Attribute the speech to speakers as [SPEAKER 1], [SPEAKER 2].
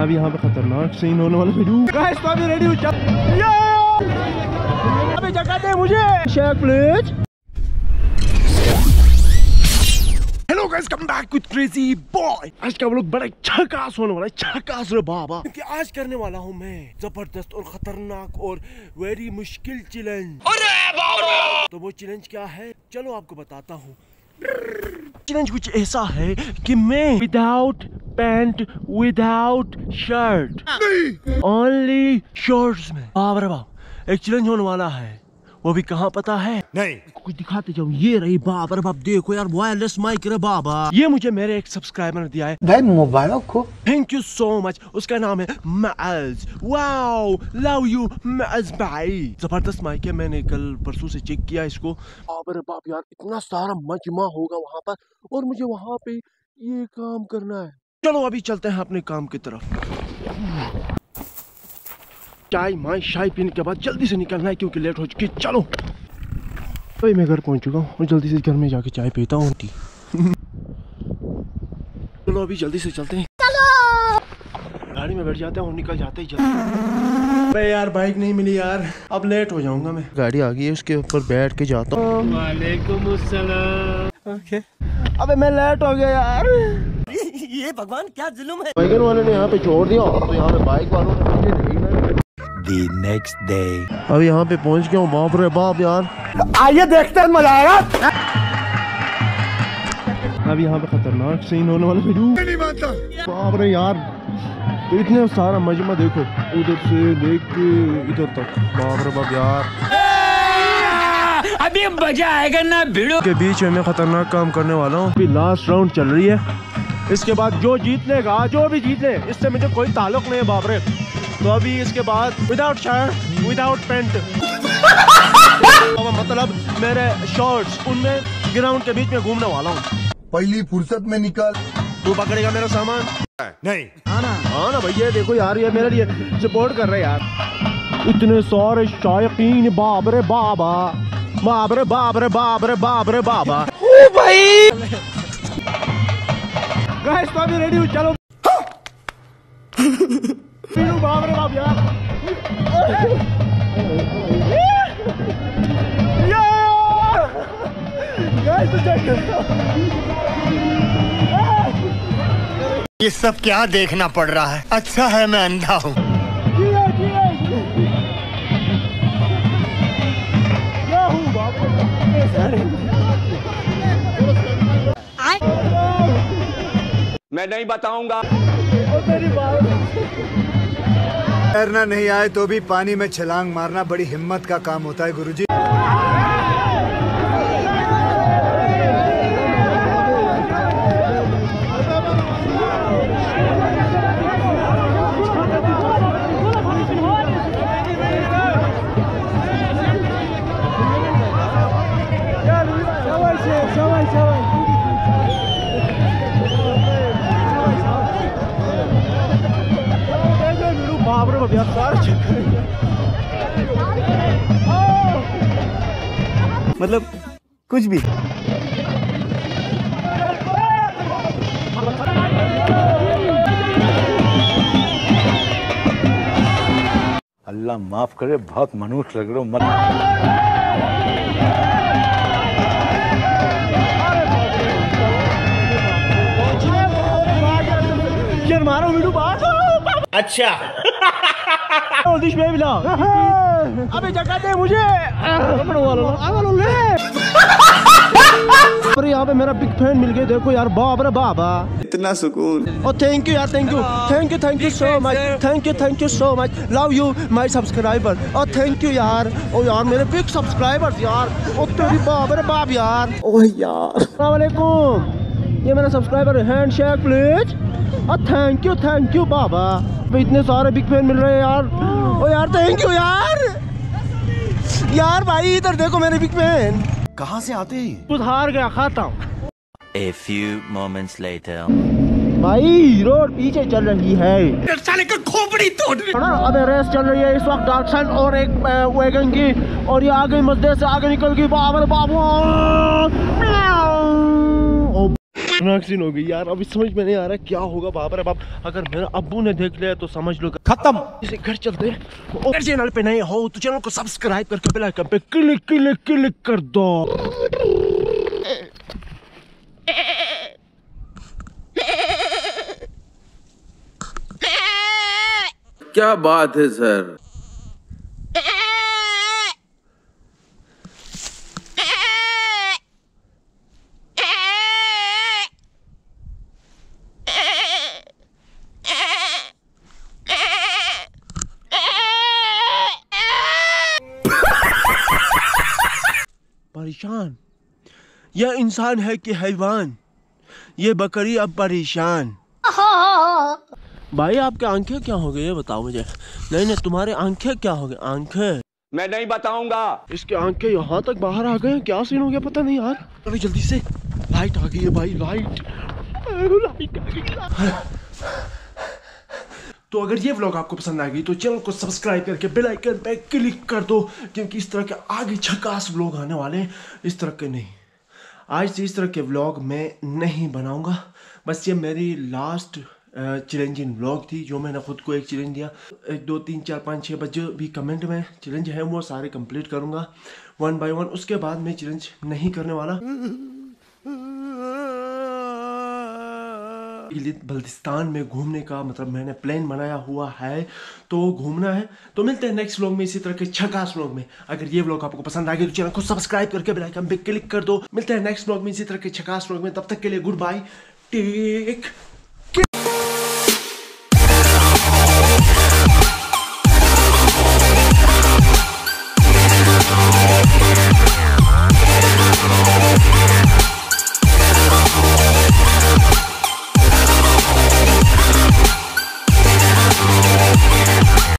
[SPEAKER 1] अभी यहाँ पे खतरनाक सीन होने वाला वीडियो। गाइस तो अभी रेडी हो जा, अभी जगह दे मुझे shake please. Hello guys, come back with crazy boy. आज का व्लॉग बड़ा झकास होने वाला है, झकास रे बाबा, क्योंकि आज करने वाला हूँ मैं जबरदस्त और खतरनाक और वेरी मुश्किल चैलेंज। अरे बाबा, तो वो चैलेंज क्या है चलो आपको बताता हूँ। चैलेंज कुछ ऐसा है कि मैं without pant without shirt only shorts में बाप एक चैलेंज होने वाला है। वो भी कहाँ पता है? नहीं कुछ दिखाते जाओ। ये रही बाप रे बाप, देखो यार वायरलेस माइक रे बाबा। ये मुझे मेरे एक सब्सक्राइबर ने दिया है भाई, मुबारक हो, थैंक यू सो मच। उसका नाम है मैज। वाओ, लव यू मैज भाई। जबरदस्त माइक है, मैंने कल परसों से चेक किया इसको। बाप रे बाप यार, इतना सारा मजमा होगा वहाँ पर और मुझे वहाँ पे ये काम करना है। चलो अभी चलते हैं अपने काम की तरफ। चाय माय शाय पीने के बाद जल्दी से निकलना है क्योंकि लेट हो चुकी है। चलो भाई, मैं घर पहुंच चुका हूँ और जल्दी से घर में जाके चाय पीता हूँ। चलो अभी जल्दी से चलते हैं, चलो गाड़ी में बैठ जाते हैं और निकल जाते हैं जल्दी। अबे यार बाइक नहीं मिली यार, अब लेट हो जाऊंगा मैं। गाड़ी आ गई है, उसके ऊपर बैठ के जाता हूँ। वालेकुम अस्सलाम। ओके, अबे मैं लेट हो गया यार। ये भगवान क्या जुल्म है। बैगन वाले ने यहाँ पे छोड़ दिया तो यहाँ पे बाइक वालों ने मुझे नहीं। The next day. अभी यहाँ पे पहुँच गया हूँ। बाप रे बाप यार, आइए देखते हैं, मजा आएगा। अभी यहाँ पे खतरनाक सीन होने वाला वीडियो। नहीं मानता बाप रे यार, तो इतने सारा मजमा देखो, उधर से लेके इधर तक। बाप रे बाप यार, अभी मजा आएगा ना। वीडियो के बीच में मैं खतरनाक काम करने वाला हूँ। अभी लास्ट राउंड चल रही है, इसके बाद जो जीत लेगा, जो भी जीत ले, इससे मुझे कोई ताल्लुक नहीं है बाप रे। तो अभी इसके बाद विदाउट शर्ट विदाउट पैंट मतलब मेरे शॉर्ट्स, उनमें ग्राउंड के बीच में घूमने वाला हूँ।
[SPEAKER 2] पहली फुर्सत में निकल।
[SPEAKER 1] तू पकड़ेगा मेरा सामान?
[SPEAKER 2] नहीं।
[SPEAKER 1] आना भैया, देखो यार ये मेरे लिए सपोर्ट कर रहे हैं यार। इतने सारे शायकीन, बाप रे बाबा, बाप रे बाप रे बाप रे बाप रे बाबा। ओ भाई गाइस तो अभी रेडी हो, चलो। बाप रे बाप यार,
[SPEAKER 2] ये सब क्या देखना पड़ रहा है? अच्छा है मैं अंधा हूँ।
[SPEAKER 3] मैं नहीं बताऊंगा।
[SPEAKER 2] तैरना नहीं आए तो भी पानी में छलांग मारना बड़ी हिम्मत का काम होता है गुरुजी।
[SPEAKER 1] मतलब कुछ भी।
[SPEAKER 4] अल्लाह माफ करे, बहुत मनुष्य लग रहे हो मत।
[SPEAKER 1] मारो वीडियो बात। अच्छा अबे जगह दे मुझे। अरे यहाँ पे मेरा बिग फैन मिल गया, देखो यार, बाप रे बाबा,
[SPEAKER 2] इतना सुकून।
[SPEAKER 1] और थैंक यू यार, thank you so much, thank you so much, love you my subscriber. और थैंक यू यार, ओ यार मेरे बिग सब्सक्राइबर्स यार, ओ तेरी बाप रे बाप यार। ओह यार, अस्सलाम वालेकुम, ये मेरा सब्सक्राइबर है, हैंड शेक प्लीज। और थैंक यू बाबा, इतने सारे बिग फैन मिल रहे हैं यार। ओ यार थैंक यू यार भाई, इधर देखो मेरे बिग फैन।
[SPEAKER 2] कहाँ से आते हैं?
[SPEAKER 1] खुद हार गया, खाता हूँ।
[SPEAKER 5] A few moments later.
[SPEAKER 1] भाई रोड पीछे चल रही है,
[SPEAKER 2] साले का खोपड़ी तोड़।
[SPEAKER 1] अबे रेस चल रही है इस वक्त डार्कसन और एक वैगन की, और ये आगे मस्जिद से आगे निकल गई। बाप रे बाप, खतरनाक सीन हो गई यार। अभी समझ में नहीं आ रहा क्या होगा। बाप रे बाप, अगर मेरा अब्बू ने देख लिया तो समझ लो
[SPEAKER 4] खत्म।
[SPEAKER 1] इसे घर चलते हैं। और चैनल पे नए हो तो चैनल को सब्सक्राइब करके बेल आइकन पे क्लिक क्लिक क्लिक कर दो।
[SPEAKER 6] क्या बात है सर।
[SPEAKER 1] परेशान, यह इंसान है कि हैवान? ये बकरी अब परेशान। भाई आपके आंखें क्या हो गई ये बताओ मुझे। नहीं नहीं, तुम्हारे आंखें क्या हो गई? आंखें
[SPEAKER 3] मैं नहीं बताऊंगा।
[SPEAKER 1] इसके आंखें यहाँ तक बाहर आ गए। क्या सीन हो गया पता नहीं यार। अभी जल्दी से लाइट आ गई है भाई, लाइट आ गई। तो अगर ये व्लॉग आपको पसंद आ गई तो चैनल को सब्सक्राइब करके बेल आइकन पे क्लिक कर दो, क्योंकि इस तरह के आगे झकास व्लॉग आने वाले हैं। इस तरह के नहीं, आज से इस तरह के व्लॉग मैं नहीं बनाऊंगा। बस ये मेरी लास्ट चैलेंजिंग व्लॉग थी, जो मैंने खुद को एक चैलेंज दिया। 1 2 3 4 5 6 बजे भी कमेंट में चैलेंज है वो सारे कंप्लीट करूंगा 1 by 1। उसके बाद मैं चैलेंज नहीं करने वाला। बल्तिस्तान में घूमने का मतलब मैंने प्लान बनाया हुआ है, तो घूमना है। तो मिलते हैं नेक्स्ट व्लॉग में इसी तरह के झकास व्लॉग में। अगर ये व्लॉग आपको पसंद आ गया तो चैनल को सब्सक्राइब करके बेल आइकन पे क्लिक कर दो। मिलते हैं नेक्स्ट व्लॉग में इसी तरह के झकास व्लॉग में। तब तक के लिए गुड बाय, टेक